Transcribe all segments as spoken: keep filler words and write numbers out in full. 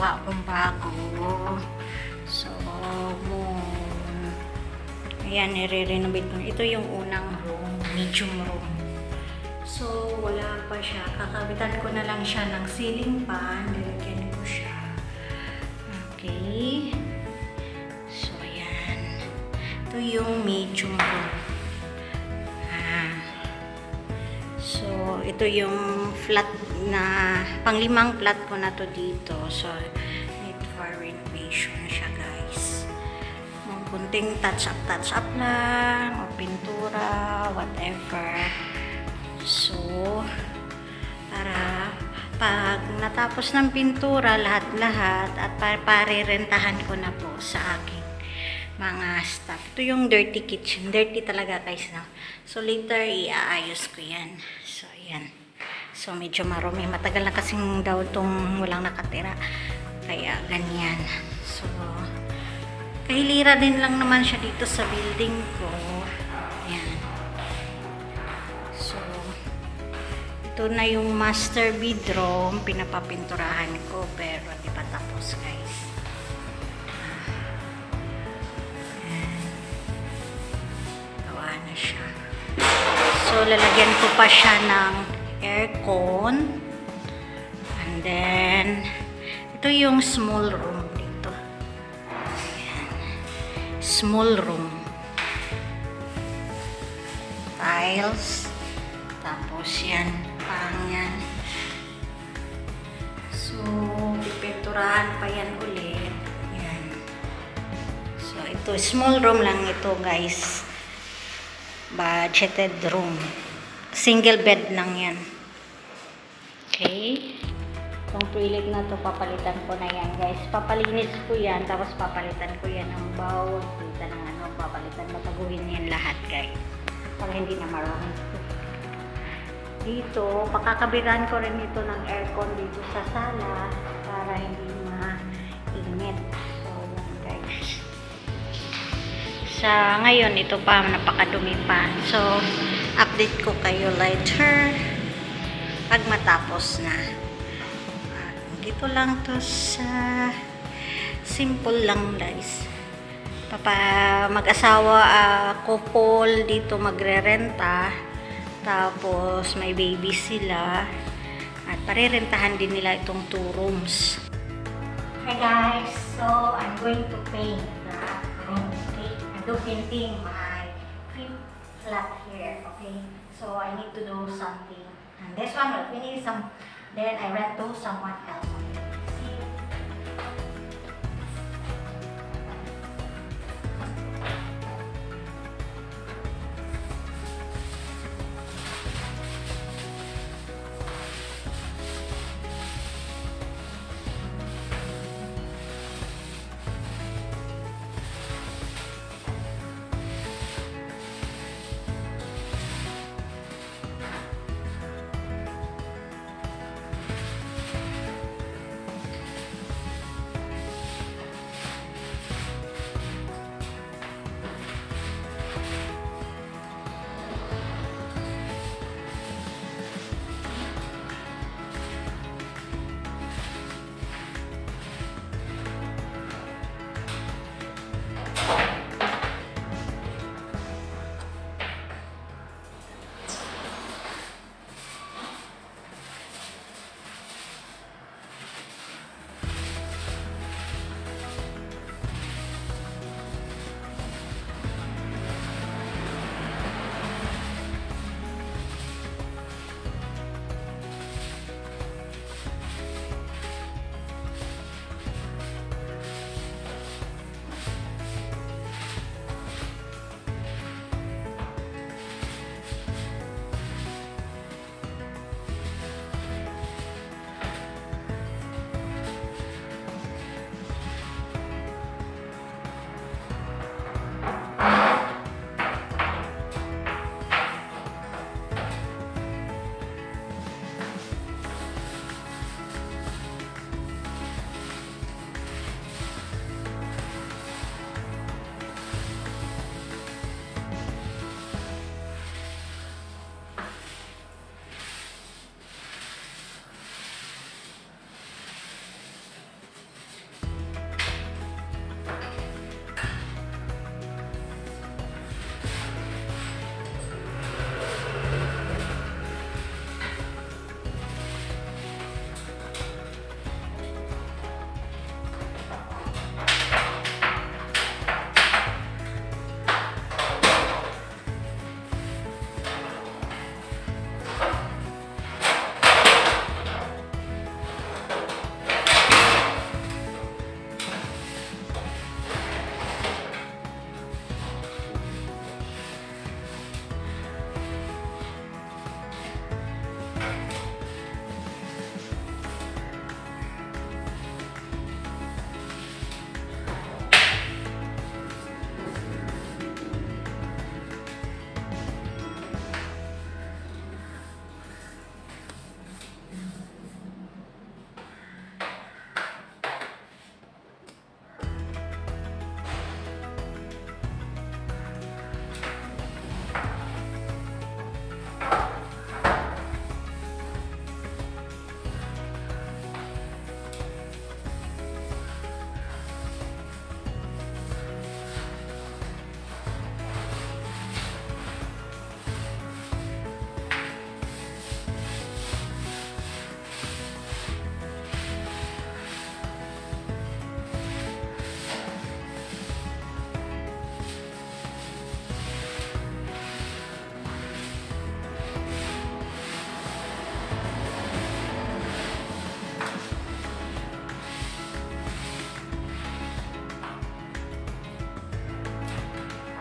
gawa akong bago. So, moon. Ayan, nire-renovate ko. Ito yung unang room, medium room. So, wala pa siya. Kakabitan ko na lang siya ng ceiling fan. Nilagyan ko siya. Okay. So, ayan. Ito yung medium room. Ah. So, ito yung flat na, panglimang flat ko na to dito. So, need for renovation siya, guys. Yung kunting touch-up, touch-up lang, o pintura, whatever. So, para pag natapos ng pintura, lahat-lahat, at parirentahan ko na po sa aking mga staff. Ito yung dirty kitchen. Dirty talaga, guys. No? So, later, iaayos ko yan. So, ayan. So, medyo marumi. Matagal na kasing daw itong walang nakatira. Kaya, ganyan. So, kahilira din lang naman siya dito sa building ko. Ayan. So, ito na yung master bedroom. Pinapapinturahan ko. Pero, di pa tapos, guys. Ayan. Gawa na siya. So, lalagyan ko pa siya ng aircon. And then, ito yung small room dito. Ayan. Small room. Tiles. Tapos yan. Parang yan. So, pipinturahan pa yan ulit. Yan. So, ito, small room lang ito, guys. Budgeted room. Single bed lang yan. Okay. Itong toilet na to, papalitan ko na yan, guys. Papalinis ko yan, tapos papalitan ko yan ng bowl. Kita ng ano, papalitan, mataguhin yan lahat, guys. Para hindi na marami. Dito, pakakabitan ko rin ito ng aircon dito sa sala para hindi mainit. So, yan, guys. Sa ngayon, ito pa, napakadumi pa. So, update ko kayo later pag matapos na. Uh, dito lang to sa simple lang, guys. Papa, mag-asawa, uh, couple dito magre-renta. Tapos, may baby sila. At parirentahan din nila itong two rooms. Hi guys, so I'm going to paint the room. Okay? I'm do painting my fifth flat here. Okay? So I need to do something. And this one will finish some. Then I rent to someone else. See?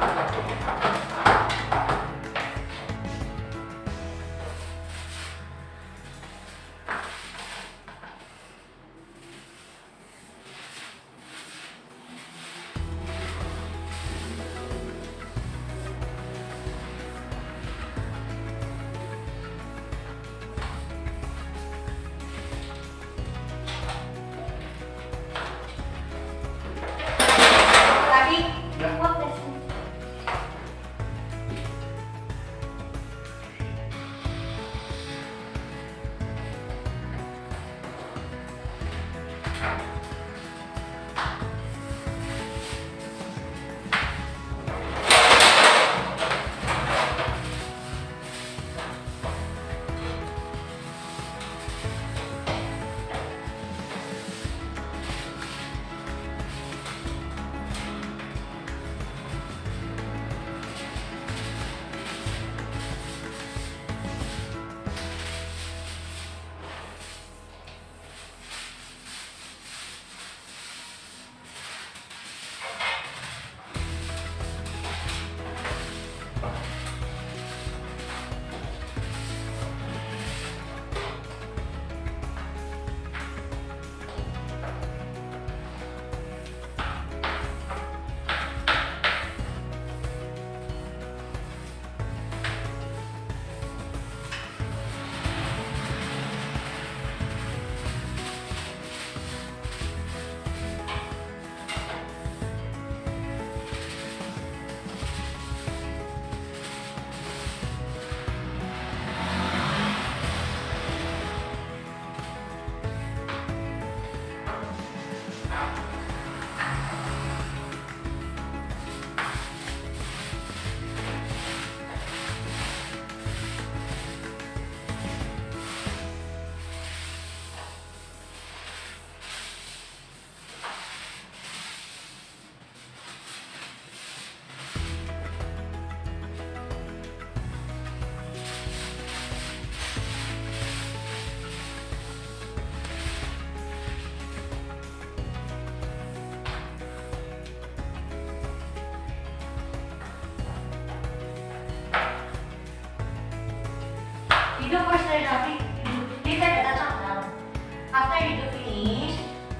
do first the shopping, leave it at the top down. After you do finish,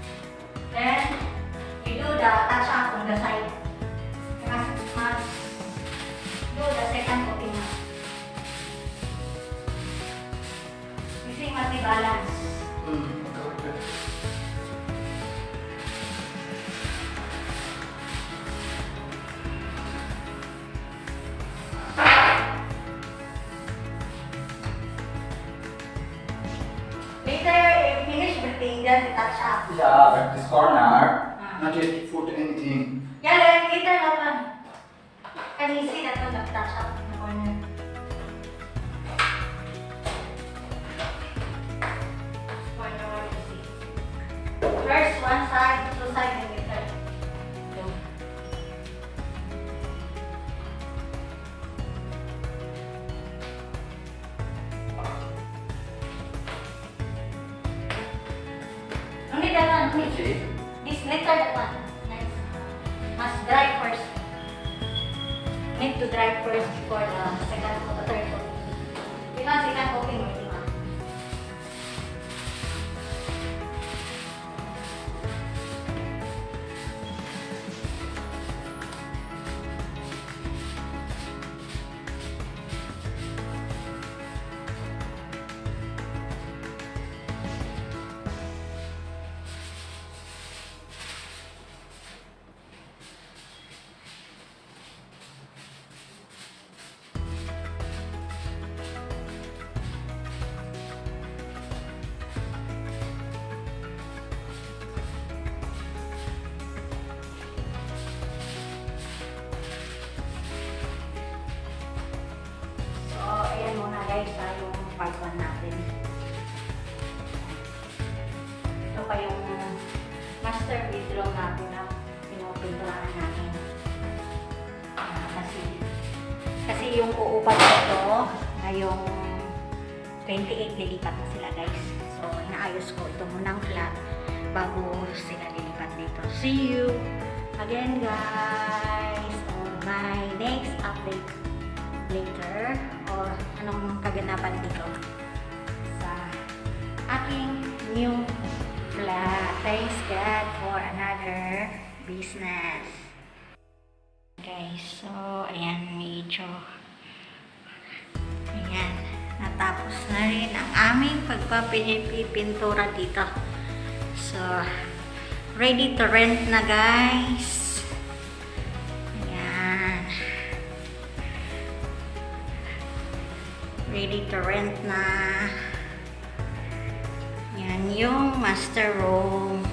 then you do the touch up on the side. You must, must do the second coping now. You see, must be balance. Mm, okay. Later, if finish everything, then touch up. Yeah, but this corner, Ah. not yet put anything. Yeah, then later that one. Can you see that one, the touch up in the corner? Corner one, you see. First one side, two side, and later. Two. Only that one, only Okay. this later that one. Nice. Must dry first. Need to dry first before the second or the third coat. Because second coating already one. So, ayan muna guys, ah, yung part one natin. Ito pa yung master bedroom natin na pinupinturahan natin. Ah, kasi, kasi yung uupan nito ay yung twenty-eight lilipat na sila guys. So, inaayos ko ito munang flat bago sila lilipat dito. See you again guys! Oh. my next update later or anong kaganapan dito sa aking new vlog. Thanks God for another business. Guys, so ayan, medyo ayan, natapos na rin ang aming pagpapipintura dito. So, ready to rent na guys. Ayan. Ready to rent na. Yan yung master room.